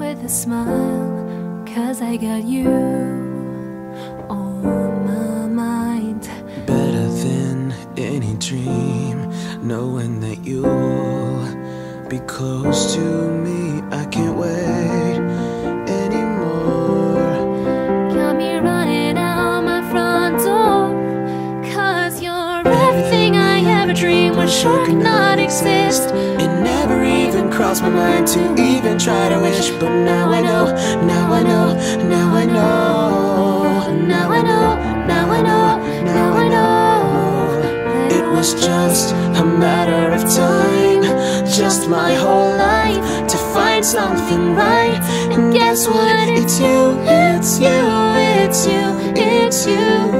with a smile, 'cause I got you on my mind. Better than any dream, knowing that you'll be close to me. I can't wait anymore. Got me running out my front door, 'cause you're everything I ever dreamed would sure not exist. It never even crossed my mind to even try to wish, but now I know, now I know, now I know, now I know, now I know, now I know. It was just a matter of time, just my whole life, to find something right. And guess what? It's you, it's you, it's you, it's you.